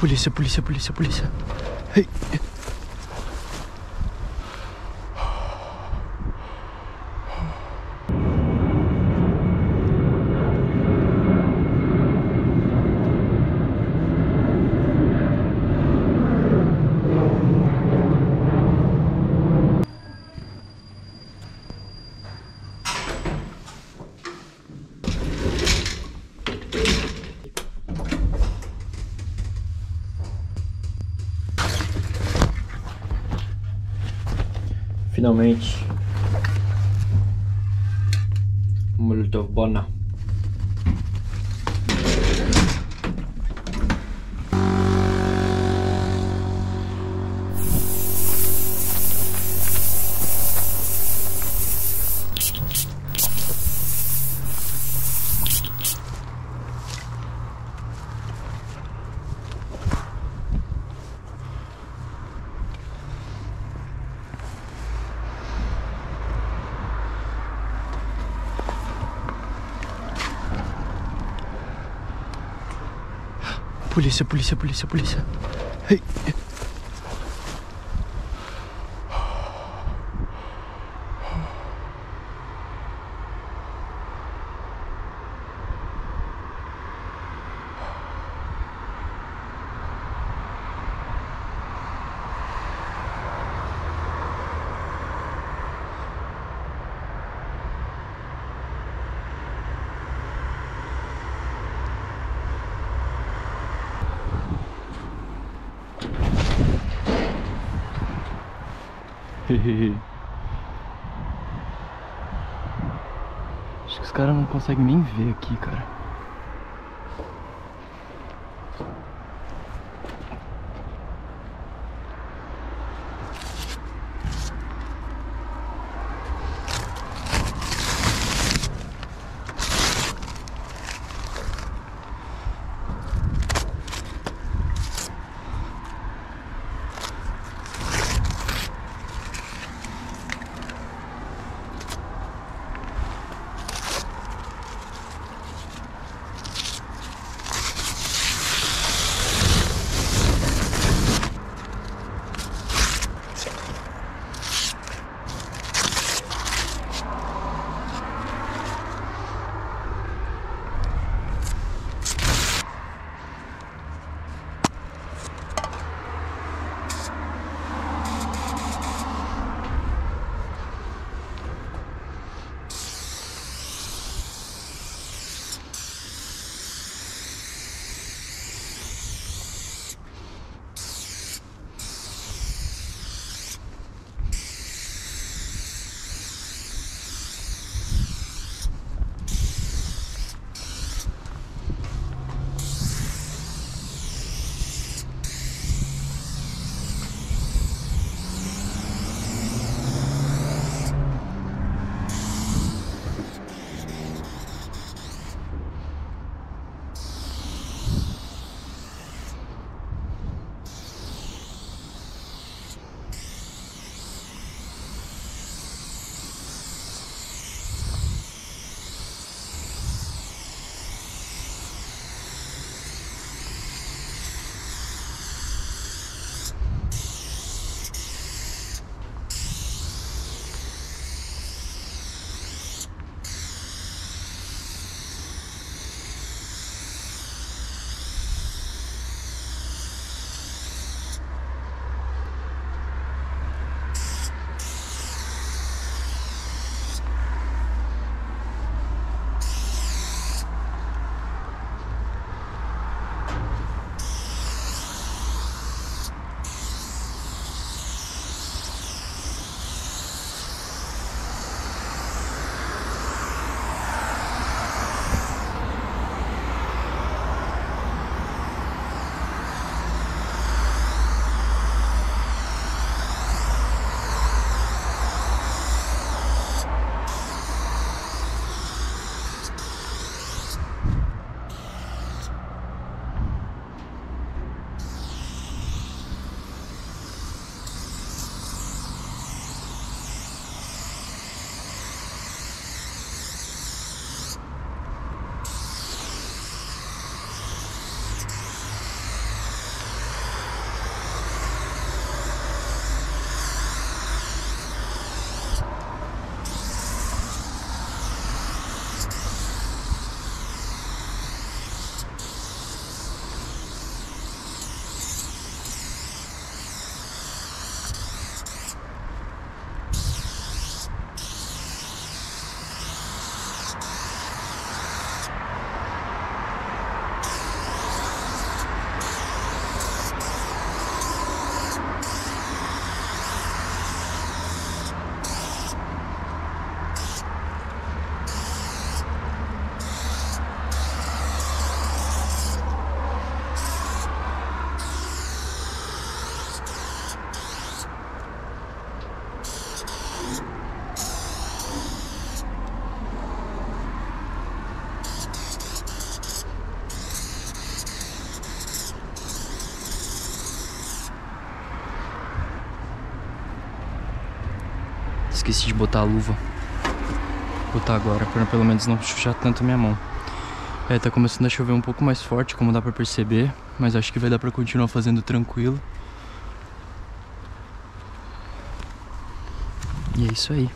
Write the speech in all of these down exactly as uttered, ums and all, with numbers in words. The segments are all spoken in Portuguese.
Polícia, polícia, polícia, polícia. Ei. Finalmente, Molotov bona. Polícia, polícia, polícia, polícia. Ei. Acho que os caras não conseguem nem ver aqui, cara. esqueci de botar a luva. Vou botar agora, pra pelo menos não sujar tanto a minha mão. É, tá começando a chover um pouco mais forte, como dá pra perceber. Mas acho que vai dar pra continuar fazendo tranquilo. E é isso aí.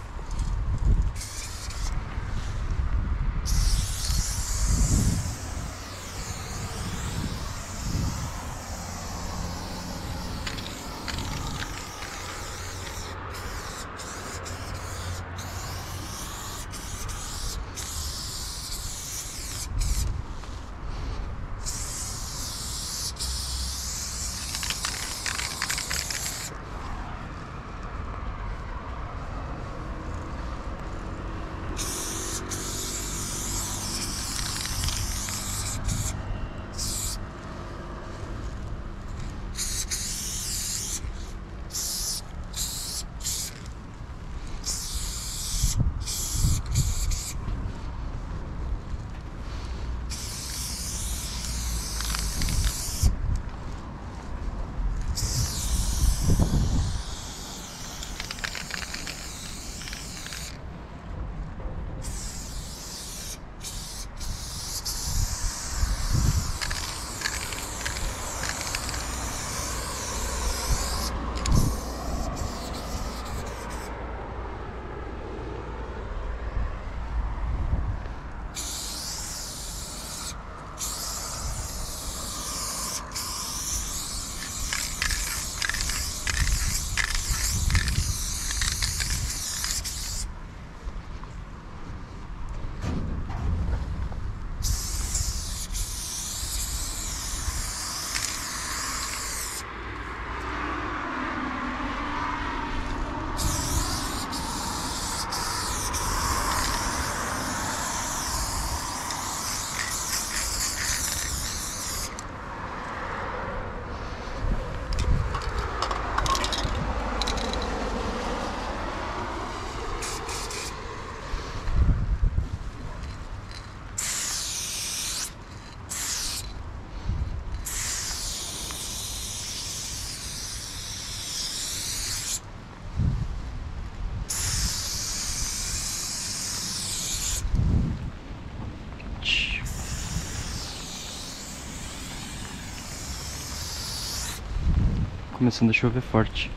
Começando a chover forte.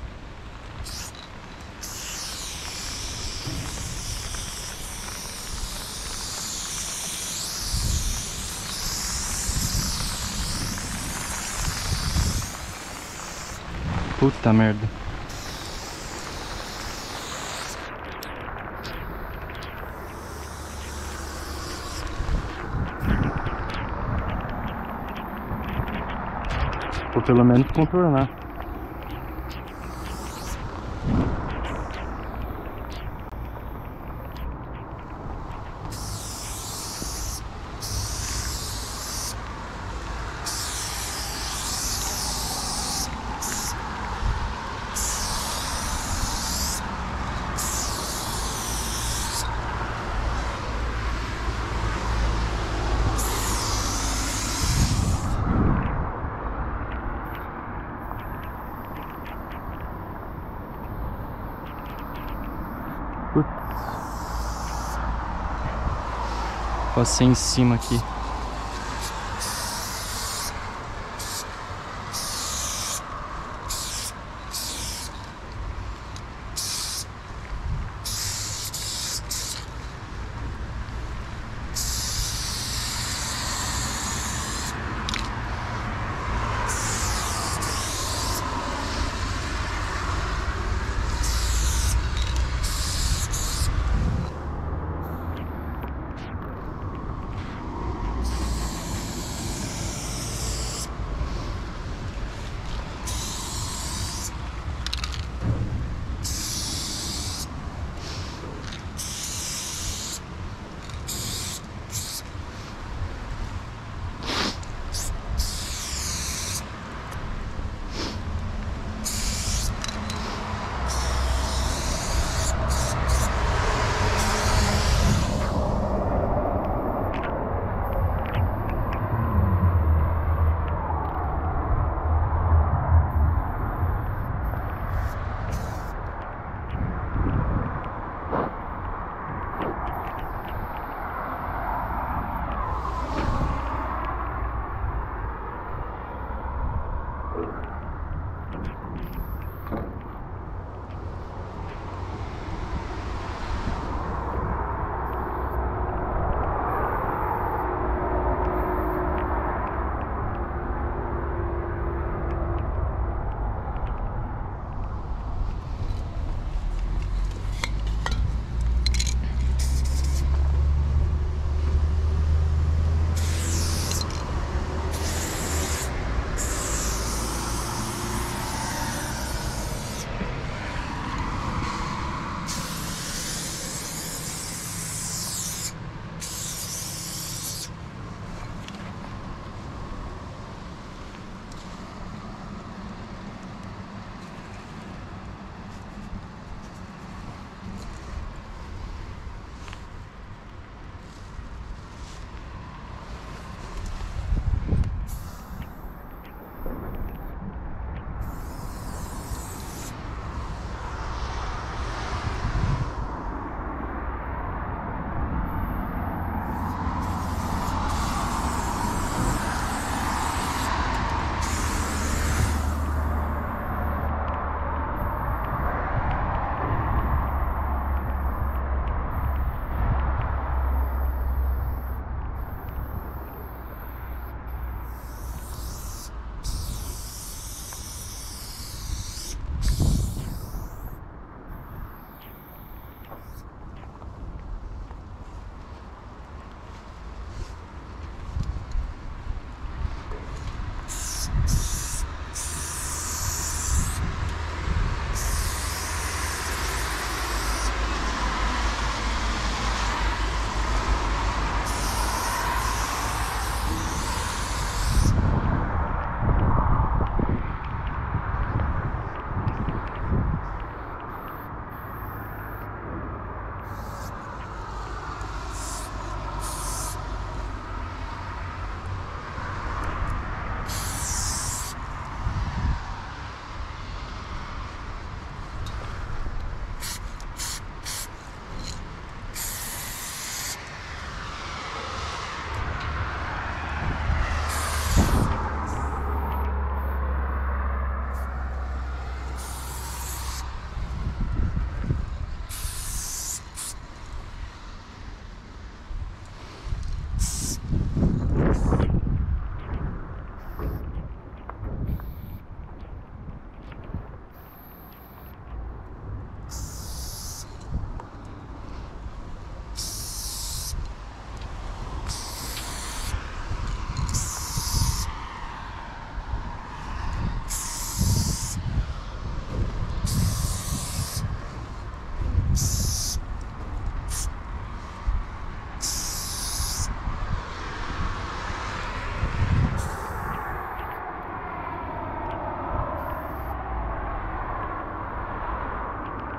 Puta merda. Ou pelo menos contornar. Passei em cima aqui.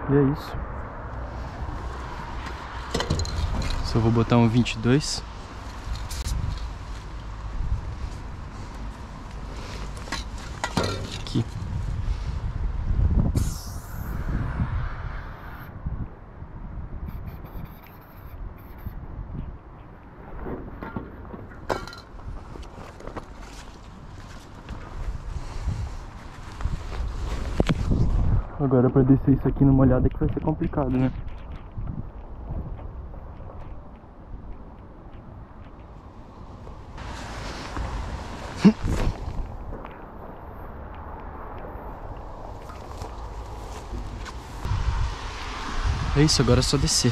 E é isso. Só vou botar um vinte e dois. Aqui. Agora pra descer isso aqui numa olhada que vai ser complicado, né? É isso, agora é só descer.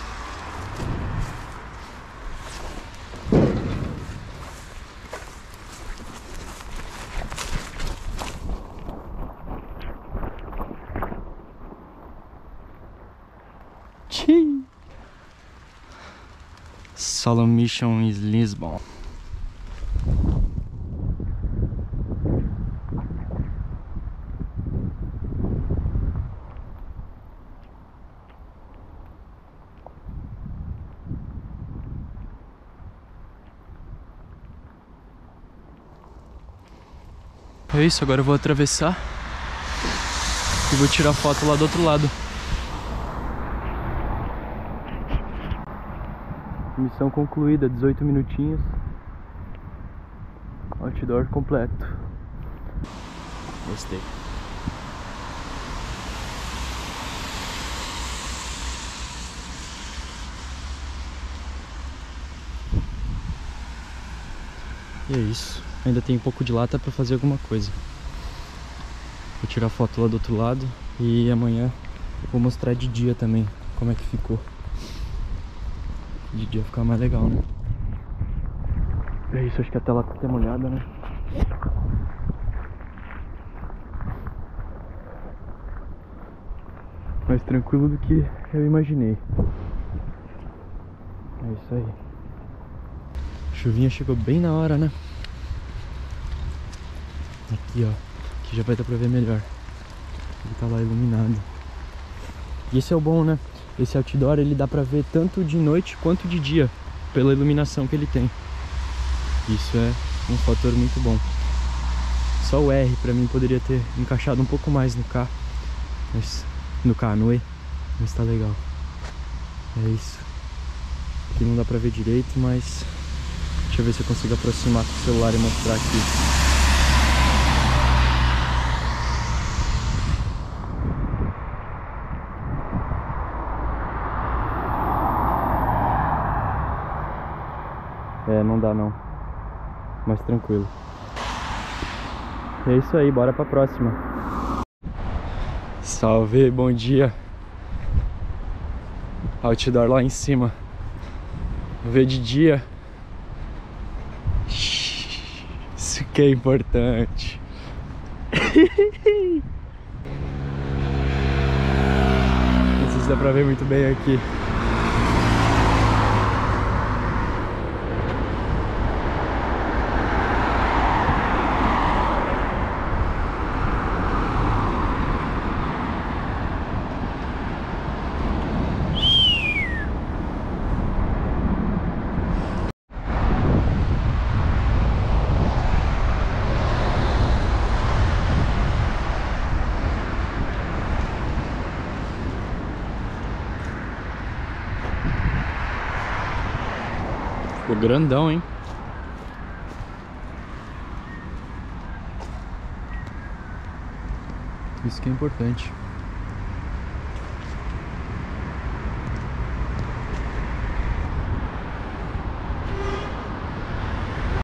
Solo mission is Lisbon. É isso, agora eu vou atravessar e vou tirar foto lá do outro lado. Missão concluída, dezoito minutinhos. Outdoor completo. Gostei. E é isso. Ainda tem um pouco de lata pra fazer alguma coisa. Vou tirar foto lá do outro lado e amanhã eu vou mostrar de dia também como é que ficou. De dia ficar mais legal, né? É isso, acho que a tela tá até molhada, né? Mais tranquilo do que eu imaginei. É isso aí. A chuvinha chegou bem na hora, né? Aqui, ó. Aqui já vai dar pra ver melhor. Ele tá lá iluminado. E esse é o bom, né? Esse outdoor ele dá pra ver tanto de noite quanto de dia, pela iluminação que ele tem. Isso é um fator muito bom. Só o R pra mim poderia ter encaixado um pouco mais no K, mas no K, no E, mas tá legal. É isso. Aqui não dá pra ver direito, mas deixa eu ver se eu consigo aproximar com o celular e mostrar aqui. É, não dá não. Mais tranquilo. É isso aí, bora pra próxima. Salve, bom dia. Outdoor lá em cima. Vou ver de dia. Isso que é importante. Não sei se dá pra ver muito bem aqui. Ficou grandão, hein? Isso que é importante.